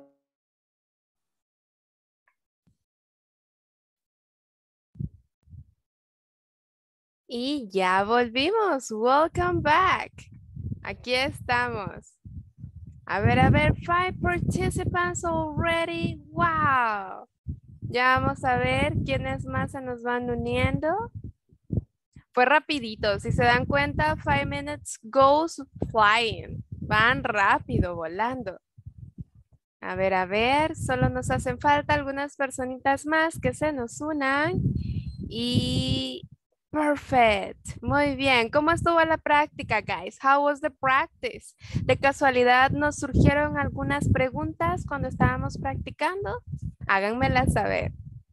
Y ya volvimos. Welcome back. Aquí estamos. A ver, 5 participants already. Wow. Ya vamos a ver quiénes más se nos van uniendo. Fue rapidito. Si se dan cuenta, 5 minutes goes flying. Van rápido, volando. A ver. Solo nos hacen falta algunas personitas más que se nos unan. Y... Perfect. Muy bien. ¿Cómo estuvo la práctica, guys? How was the practice? ¿De casualidad nos surgieron algunas preguntas cuando estábamos practicando? Háganmelas saber.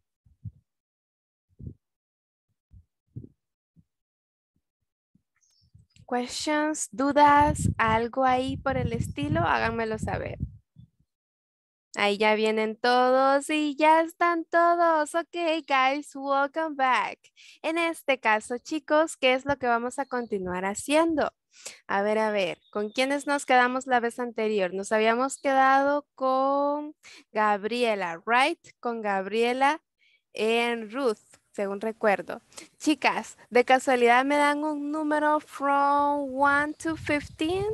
Questions, dudas, algo ahí por el estilo, háganmelo saber. Ahí ya vienen todos y ya están todos. Ok, guys, welcome back. En este caso, chicos, ¿qué es lo que vamos a continuar haciendo? A ver, ¿con quiénes nos quedamos la vez anterior? Nos habíamos quedado con Gabriela, right? Con Gabriela en Ruth, según recuerdo. Chicas, ¿de casualidad me dan un número from 1 to 15?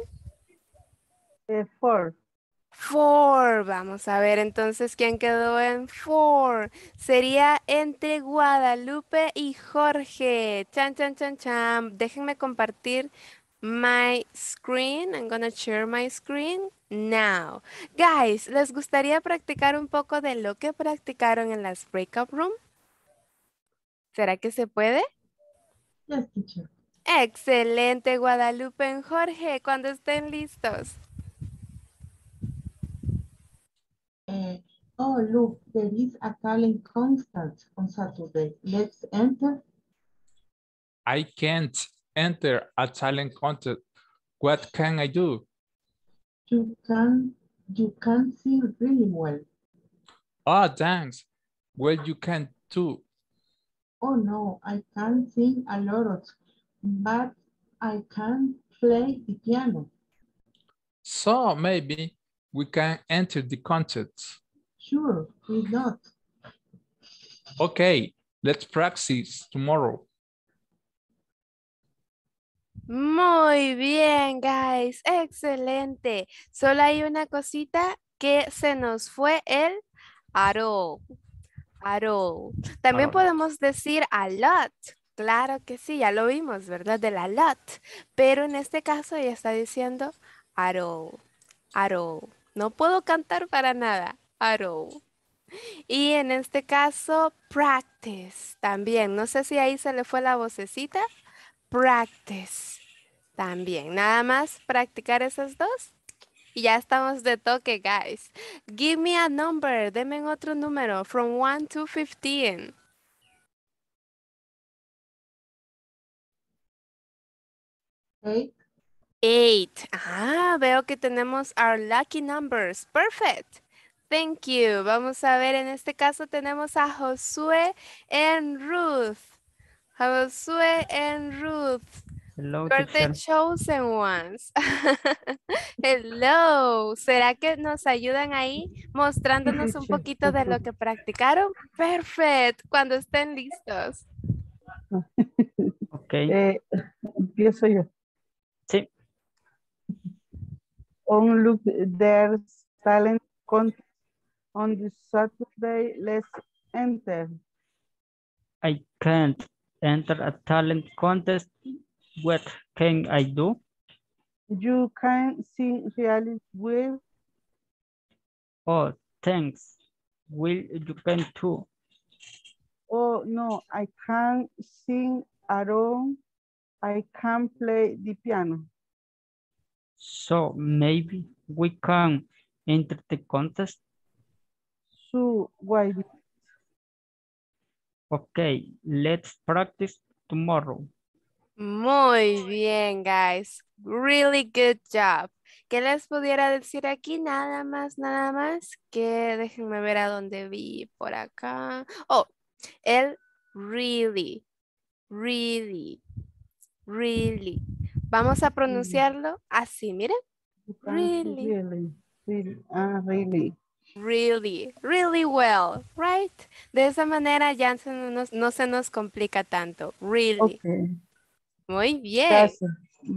4. 4. Vamos a ver entonces quién quedó en 4. Sería entre Guadalupe y Jorge. Chan. Déjenme compartir my screen. I'm gonna share my screen now. Guys, ¿les gustaría practicar un poco de lo que practicaron en las breakout room? ¿Será que se puede? Yes, teacher. Excelente, Guadalupe y Jorge, cuando estén listos. Oh, look, there is a talent contest on Saturday. Let's enter. I can't enter a talent contest. What can I do? You can sing really well. Oh, thanks. Well, you can too. Oh no, I can't sing a lot, but I can play the piano. So maybe we can enter the contest. Sure, why not? Okay, let's practice tomorrow. Muy bien, guys. Excelente. Solo hay una cosita que se nos fue el aro. También podemos decir a lot. Claro que sí, ya lo vimos, ¿verdad? De la lot. Pero en este caso ella está diciendo aro. No puedo cantar para nada. Aro. Y en este caso, practice también. No sé si ahí se le fue la vocecita. Practice también. Nada más practicar esas dos. Y ya estamos de toque, guys. Give me a number. Denme otro número. From 1 to 15. 8. Veo que tenemos our lucky numbers. Perfect. Thank you. Vamos a ver, en este caso tenemos a Josué and Ruth. Hello, You're the teacher. chosen ones. Hello. ¿Será que nos ayudan ahí mostrándonos un poquito de lo que practicaron? Perfecto. Cuando estén listos. Ok. Empiezo yo. Sí. On look, there's talent contest on the Saturday. Let's enter. I can't enter a talent contest. What can I do? You can sing really well. Oh, thanks. Will you can too? Oh, no, I can't sing at all. I can play the piano. So maybe we can enter the contest. So, why? Okay, let's practice tomorrow. Muy bien, guys. Really good job. ¿Qué les pudiera decir aquí? Nada más que déjenme ver a dónde vi por acá. Oh, el really. Vamos a pronunciarlo así, miren. Really. Really well, right? De esa manera ya no se nos complica tanto. Really. Okay. Muy bien. Gracias.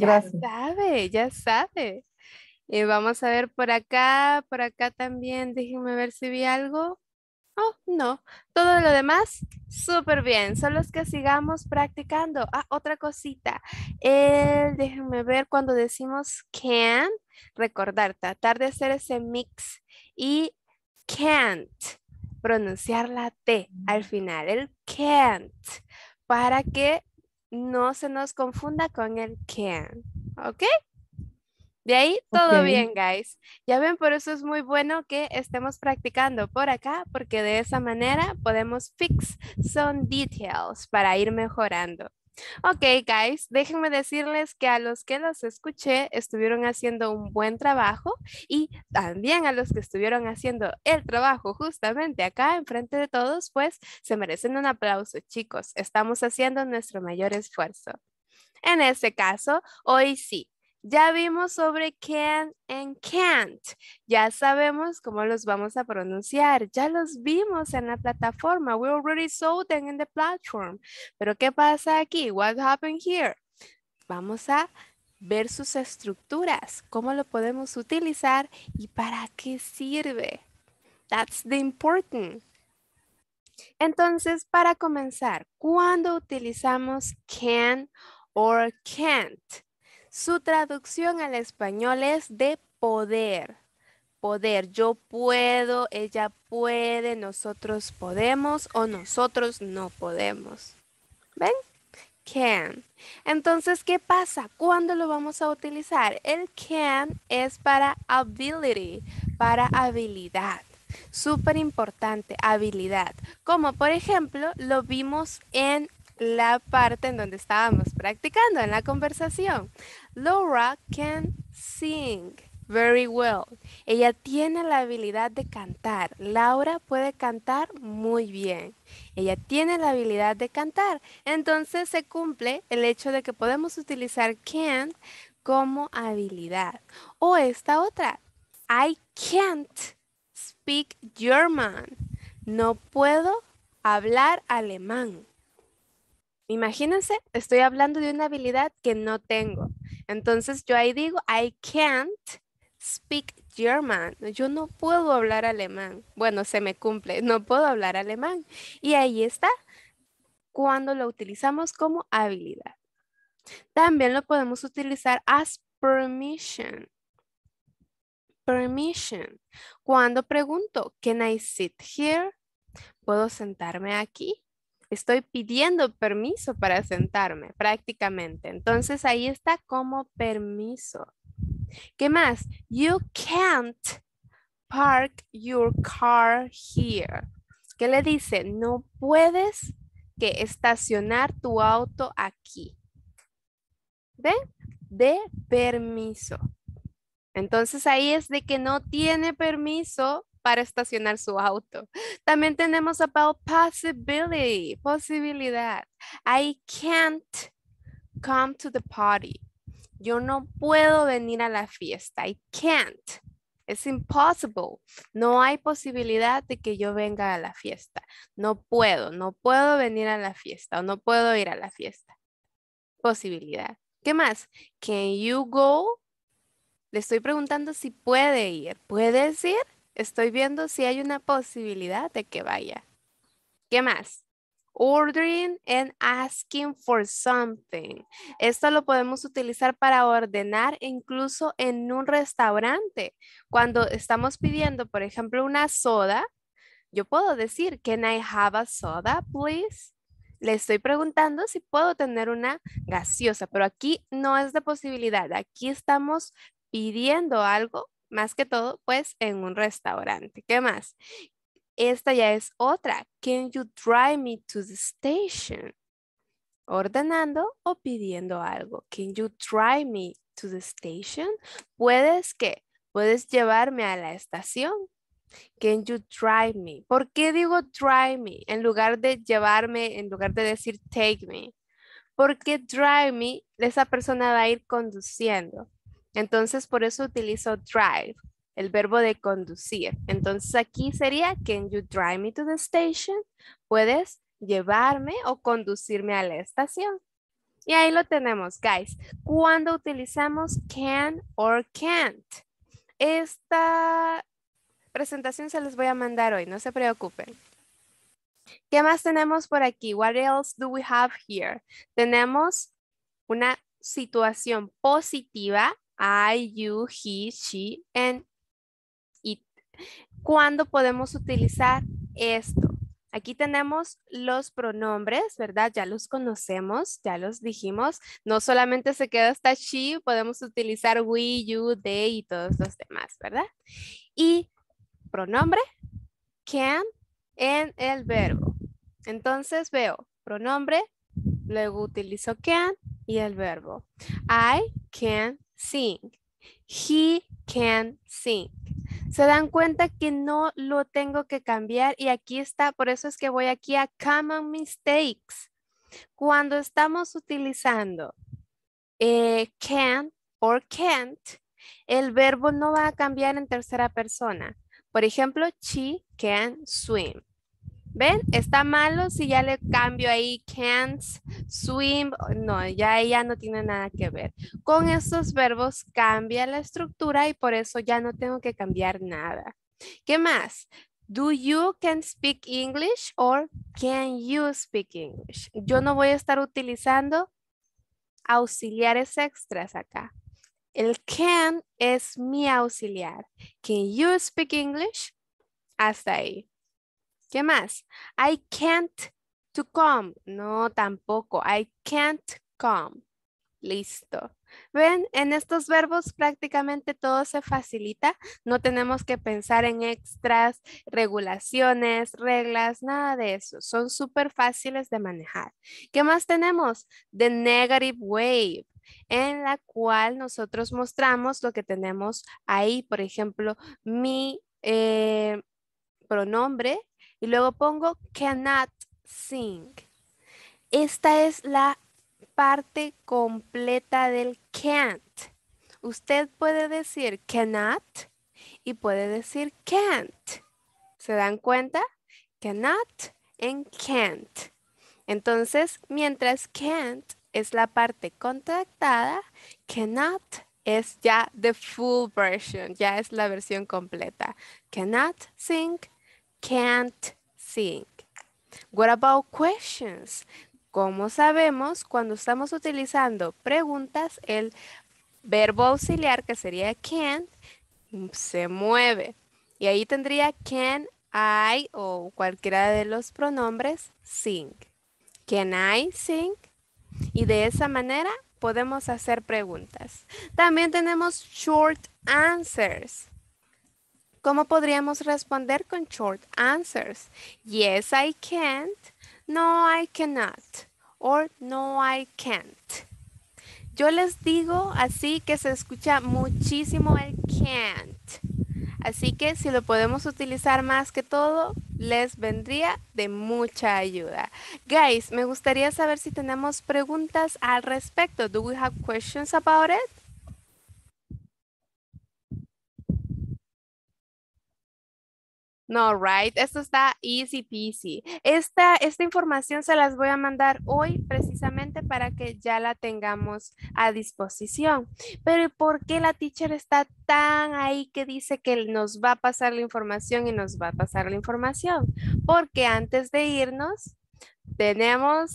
Ya sabe. Y vamos a ver por acá también. Déjenme ver si vi algo. Oh, no. Todo lo demás, súper bien. Solo es que sigamos practicando. Ah, otra cosita. Déjenme ver cuando decimos can. Recordar, tratar de hacer ese mix. Y can't. Pronunciar la T al final. El can't. Para que no se nos confunda con el can. ¿Ok? De ahí todo bien, guys. Ya ven, por eso es muy bueno que estemos practicando por acá, porque de esa manera podemos fix some details para ir mejorando. Ok, guys, déjenme decirles que a los que los escuché estuvieron haciendo un buen trabajo y también a los que estuvieron haciendo el trabajo justamente acá enfrente de todos, pues se merecen un aplauso, chicos. Estamos haciendo nuestro mayor esfuerzo. En este caso, hoy sí. Ya vimos sobre can and can't. Ya sabemos cómo los vamos a pronunciar. Ya los vimos en la plataforma. We already saw them in the platform. Pero ¿qué pasa aquí? What happened here? Vamos a ver sus estructuras. Cómo lo podemos utilizar y para qué sirve. That's the important. Entonces, para comenzar, ¿cuándo utilizamos can or can't? Su traducción al español es de poder. Poder, yo puedo, ella puede, nosotros podemos o nosotros no podemos. ¿Ven? Can. Entonces, ¿qué pasa? ¿Cuándo lo vamos a utilizar? El can es para ability, para habilidad. Súper importante, habilidad. Como por ejemplo, lo vimos en la parte en donde estábamos practicando, en la conversación. Laura can sing very well. Ella tiene la habilidad de cantar. Laura puede cantar muy bien. Ella tiene la habilidad de cantar. Entonces se cumple el hecho de que podemos utilizar can como habilidad. O esta otra. I can't speak German. No puedo hablar alemán. Imagínense, estoy hablando de una habilidad que no tengo. Entonces yo ahí digo, I can't speak German. Yo no puedo hablar alemán. Bueno, se me cumple, no puedo hablar alemán. Y ahí está, cuando lo utilizamos como habilidad. También lo podemos utilizar as permission. Permission. Cuando pregunto, can I sit here? ¿Puedo sentarme aquí? Estoy pidiendo permiso para sentarme prácticamente. Entonces ahí está como permiso. ¿Qué más? You can't park your car here. ¿Qué le dice? No puedes que estacionar tu auto aquí. ¿Ven? De permiso. Entonces ahí es de que no tiene permiso para estacionar su auto. También tenemos about possibility, posibilidad. I can't come to the party. Yo no puedo venir a la fiesta. I can't. It's impossible. No hay posibilidad de que yo venga a la fiesta. No puedo venir a la fiesta o no puedo ir a la fiesta. Posibilidad. ¿Qué más? Can you go? Le estoy preguntando si puede ir. ¿Puedes ir? Estoy viendo si hay una posibilidad de que vaya. ¿Qué más? Ordering and asking for something. Esto lo podemos utilizar para ordenar incluso en un restaurante. Cuando estamos pidiendo, por ejemplo, una soda, yo puedo decir, can I have a soda, please? Le estoy preguntando si puedo tener una gaseosa, pero aquí no es de posibilidad. Aquí estamos pidiendo algo, más que todo, pues en un restaurante. ¿Qué más? Esta ya es otra. Can you drive me to the station? Ordenando o pidiendo algo. Can you drive me to the station? ¿Puedes qué? ¿Puedes llevarme a la estación? Can you drive me? ¿Por qué digo drive me en lugar de llevarme, en lugar de decir take me? Porque drive me, esa persona va a ir conduciendo. Entonces, por eso utilizo drive, el verbo de conducir. Entonces, aquí sería, can you drive me to the station? ¿Puedes llevarme o conducirme a la estación? Y ahí lo tenemos, guys. Cuando utilizamos can or can't. Esta presentación se les voy a mandar hoy, no se preocupen. ¿Qué más tenemos por aquí? What else do we have here? Tenemos una situación positiva. I, you, he, she, and it. ¿Cuándo podemos utilizar esto? Aquí tenemos los pronombres, ¿verdad? Ya los conocemos, ya los dijimos. No solamente se queda hasta she, podemos utilizar we, you, they y todos los demás, ¿verdad? Y pronombre, can, en el verbo. Entonces veo pronombre, luego utilizo can y el verbo. I can sing. He can sing. Se dan cuenta que no lo tengo que cambiar y aquí está, por eso es que voy aquí a common mistakes. Cuando estamos utilizando can or can't, el verbo no va a cambiar en tercera persona. Por ejemplo, she can swim. ¿Ven? Está malo si ya le cambio ahí can't swim. No, ya ella no tiene nada que ver. Con estos verbos cambia la estructura y por eso ya no tengo que cambiar nada. ¿Qué más? Do you can speak English or can you speak English? Yo no voy a estar utilizando auxiliares extras acá. El can es mi auxiliar. Can you speak English? Hasta ahí. ¿Qué más? I can't to come. No, tampoco. I can't come. Listo. ¿Ven? En estos verbos prácticamente todo se facilita. No tenemos que pensar en extras, regulaciones, reglas, nada de eso. Son súper fáciles de manejar. ¿Qué más tenemos? The negative wave, en la cual nosotros mostramos lo que tenemos ahí. Por ejemplo, mi pronombre. Y luego pongo cannot sing. Esta es la parte completa del can't. Usted puede decir cannot y puede decir can't. ¿Se dan cuenta? Cannot and can't. Entonces, mientras can't es la parte contractada, cannot es ya the full version, ya es la versión completa. Cannot sing, can't sing. What about questions? Como sabemos, cuando estamos utilizando preguntas, el verbo auxiliar, que sería can, se mueve. Y ahí tendría can I o cualquiera de los pronombres sing. Can I sing? Y de esa manera podemos hacer preguntas. También tenemos short answers. ¿Cómo podríamos responder con short answers? Yes, I can't. No, I cannot. Or no, I can't. Yo les digo así que se escucha muchísimo el can't. Así que si lo podemos utilizar más que todo, les vendría de mucha ayuda. Guys, me gustaría saber si tenemos preguntas al respecto. Do we have questions about it? No, right. Esto está easy peasy. Esta información se las voy a mandar hoy precisamente para que ya la tengamos a disposición. Pero ¿por qué la teacher está tan ahí que dice que nos va a pasar la información y nos va a pasar la información? Porque antes de irnos tenemos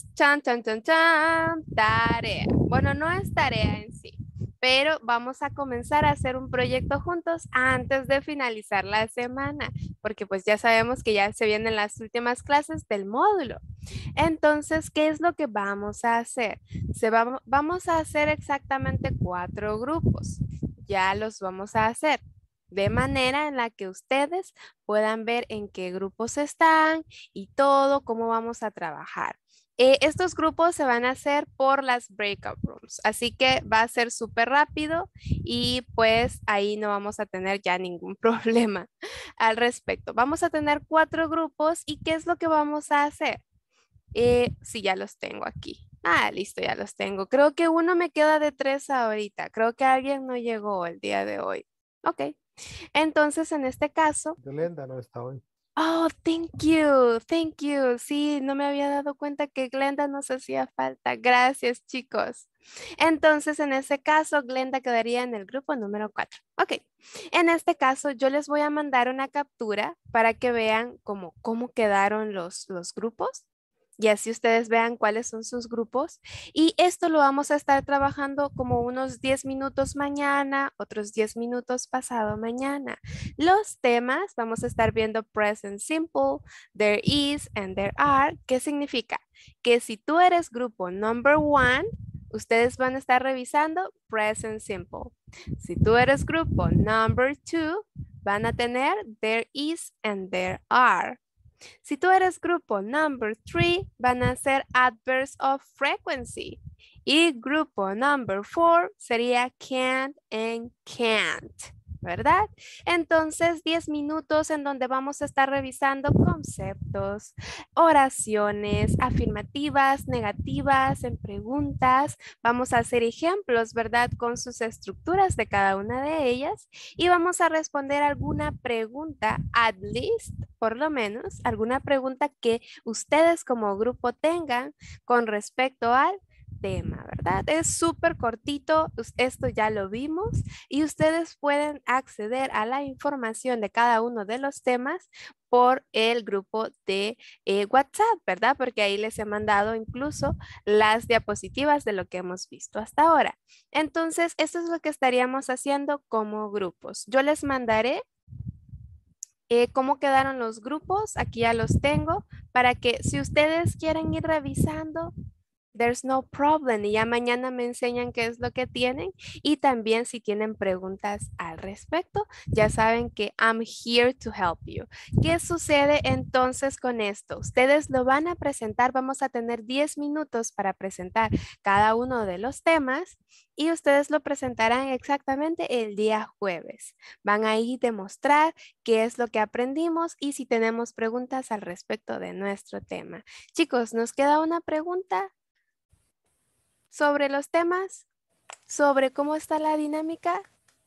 tarea. Bueno, no es tarea en sí, pero vamos a comenzar a hacer un proyecto juntos antes de finalizar la semana, porque pues ya sabemos que ya se vienen las últimas clases del módulo. Entonces, ¿qué es lo que vamos a hacer? Vamos a hacer exactamente 4 grupos. Ya los vamos a hacer de manera en la que ustedes puedan ver en qué grupos están y todo, cómo vamos a trabajar. Estos grupos se van a hacer por las breakout rooms, así que va a ser súper rápido y pues ahí no vamos a tener ya ningún problema al respecto. Vamos a tener 4 grupos y ¿qué es lo que vamos a hacer? Sí, ya los tengo aquí. Ah, listo, ya los tengo. Creo que uno me queda de 3 ahorita. Creo que alguien no llegó el día de hoy. Ok. Entonces, en este caso. Glenda no está hoy. Oh, thank you, thank you. Sí, no me había dado cuenta que Glenda nos hacía falta. Gracias, chicos. Entonces, en ese caso, Glenda quedaría en el grupo número 4. Ok. En este caso, yo les voy a mandar una captura para que vean cómo quedaron los grupos. Y así ustedes vean cuáles son sus grupos. Y esto lo vamos a estar trabajando como unos 10 minutos mañana, otros 10 minutos pasado mañana. Los temas, vamos a estar viendo present simple, there is and there are. ¿Qué significa? Que si tú eres grupo number 1, ustedes van a estar revisando present simple. Si tú eres grupo number 2, van a tener there is and there are. Si tú eres grupo number 3, van a ser adverbs of frequency. Y grupo number 4 sería can and can't, ¿verdad? Entonces, 10 minutos en donde vamos a estar revisando conceptos, oraciones, afirmativas, negativas, en preguntas. Vamos a hacer ejemplos, ¿verdad? Con sus estructuras de cada una de ellas. Y vamos a responder alguna pregunta, at least, por lo menos, alguna pregunta que ustedes como grupo tengan con respecto al tema, ¿verdad? Es súper cortito, esto ya lo vimos y ustedes pueden acceder a la información de cada uno de los temas por el grupo de WhatsApp, ¿verdad? Porque ahí les he mandado incluso las diapositivas de lo que hemos visto hasta ahora. Entonces, esto es lo que estaríamos haciendo como grupos. Yo les mandaré cómo quedaron los grupos, aquí ya los tengo, para que si ustedes quieren ir revisando, there's no problem. Y ya mañana me enseñan qué es lo que tienen. Y también si tienen preguntas al respecto, ya saben que I'm here to help you. ¿Qué sucede entonces con esto? Ustedes lo van a presentar. Vamos a tener 10 minutos para presentar cada uno de los temas. Y ustedes lo presentarán exactamente el día jueves. Van a ir a demostrar qué es lo que aprendimos y si tenemos preguntas al respecto de nuestro tema. Chicos, ¿nos queda una pregunta sobre los temas? ¿Sobre cómo está la dinámica?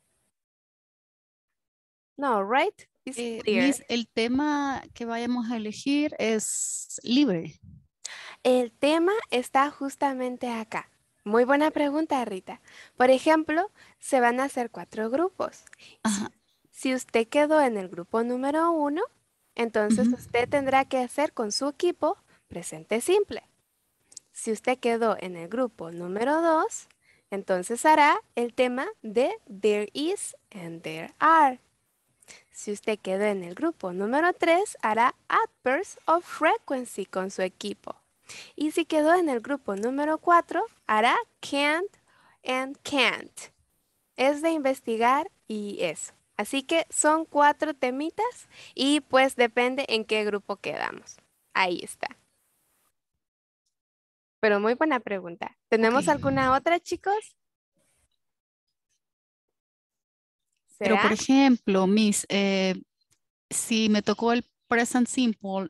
No, right? It's clear. Miss, el tema que vayamos a elegir es libre. El tema está justamente acá. Muy buena pregunta, Rita. Por ejemplo, se van a hacer 4 grupos. Si usted quedó en el grupo número 1, entonces usted tendrá que hacer con su equipo presente simple. Si usted quedó en el grupo número 2, entonces hará el tema de there is and there are. Si usted quedó en el grupo número 3, hará adverbs of frequency con su equipo. Y si quedó en el grupo número 4, hará can't and can't. Es de investigar y eso. Así que son 4 temitas y pues depende en qué grupo quedamos. Ahí está. Pero muy buena pregunta. ¿Tenemos alguna otra, chicos? Pero, por ¿Será? ejemplo, Miss, si me tocó el present simple,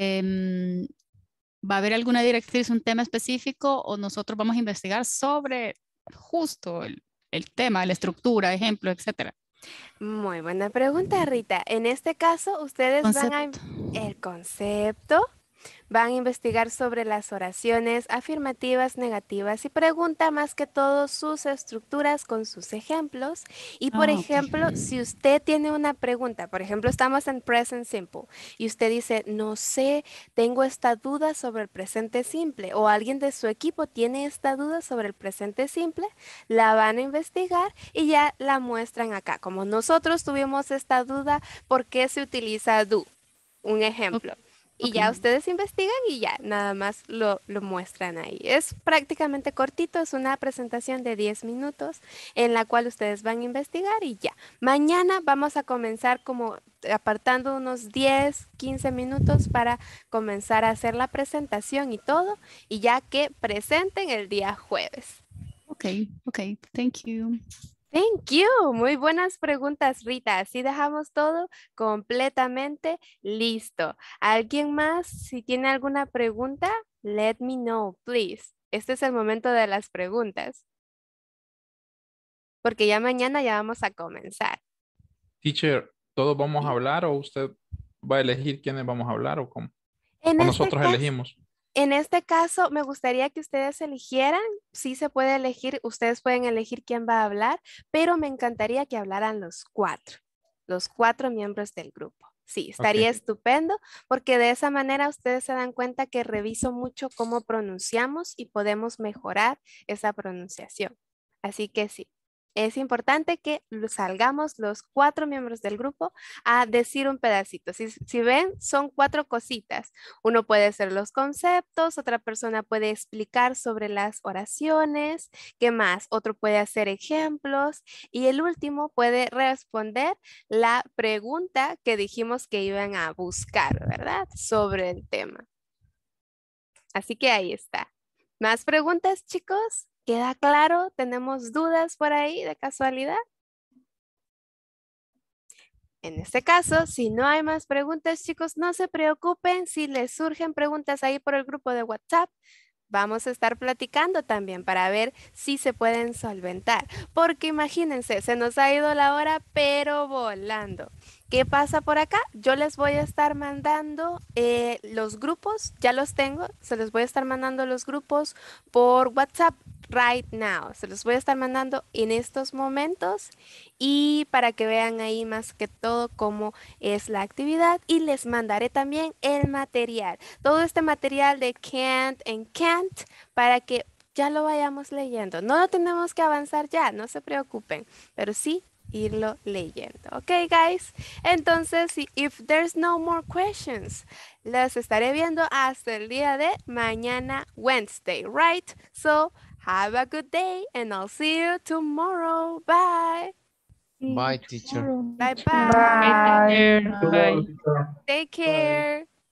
¿va a haber alguna directriz, un tema específico o nosotros vamos a investigar sobre justo el tema, la estructura, ejemplo, etcétera? Muy buena pregunta, Rita. En este caso, ustedes van a... Concepto. El concepto. Van a investigar sobre las oraciones afirmativas, negativas y pregunta más que todo sus estructuras con sus ejemplos. Y por Ah, ok. ejemplo, si usted tiene una pregunta, por ejemplo, estamos en present simple y usted dice, no sé, tengo esta duda sobre el presente simple o alguien de su equipo tiene esta duda sobre el presente simple, la van a investigar y ya la muestran acá. Como nosotros tuvimos esta duda, ¿por qué se utiliza do? Un ejemplo. Y Ok. ya ustedes investigan y ya nada más lo muestran ahí. Es prácticamente cortito, es una presentación de 10 minutos en la cual ustedes van a investigar y ya. Mañana vamos a comenzar como apartando unos 10, 15 minutos para comenzar a hacer la presentación y todo, y ya que presenten el día jueves. Ok, ok. Thank you. Thank you. Muy buenas preguntas, Rita. Así dejamos todo completamente listo. ¿Alguien más? Si tiene alguna pregunta, let me know, please. Este es el momento de las preguntas. Porque ya mañana ya vamos a comenzar. Teacher, ¿todos vamos a hablar o usted va a elegir quiénes vamos a hablar o cómo? En ¿O este nosotros caso, elegimos? En este caso, me gustaría que ustedes eligieran, sí se puede elegir, ustedes pueden elegir quién va a hablar, pero me encantaría que hablaran los cuatro miembros del grupo. Sí, estaría Ok. estupendo porque de esa manera ustedes se dan cuenta que reviso mucho cómo pronunciamos y podemos mejorar esa pronunciación. Así que sí. Es importante que salgamos los cuatro miembros del grupo a decir un pedacito. Si ven, son cuatro cositas. Uno puede ser los conceptos, otra persona puede explicar sobre las oraciones, ¿qué más? Otro puede hacer ejemplos y el último puede responder la pregunta que dijimos que iban a buscar, ¿verdad? Sobre el tema. Así que ahí está. ¿Más preguntas, chicos? ¿Queda claro? ¿Tenemos dudas por ahí de casualidad? En este caso, si no hay más preguntas, chicos, no se preocupen. Si les surgen preguntas ahí por el grupo de WhatsApp, vamos a estar platicando también para ver si se pueden solventar. Porque imagínense, se nos ha ido la hora, pero volando. ¿Qué pasa por acá? Yo les voy a estar mandando los grupos, ya los tengo, se los voy a estar mandando los grupos por WhatsApp right now. Se los voy a estar mandando en estos momentos y para que vean ahí más que todo cómo es la actividad y les mandaré también el material. Todo este material de can't and can't para que ya lo vayamos leyendo. No lo tenemos que avanzar ya, no se preocupen, pero sí irlo leyendo. Ok, guys. Entonces, if there's no more questions, las estaré viendo hasta el día de mañana, Wednesday, right? So, have a good day and I'll see you tomorrow. Bye. Bye, teacher. Bye bye. Bye. Bye. Take care.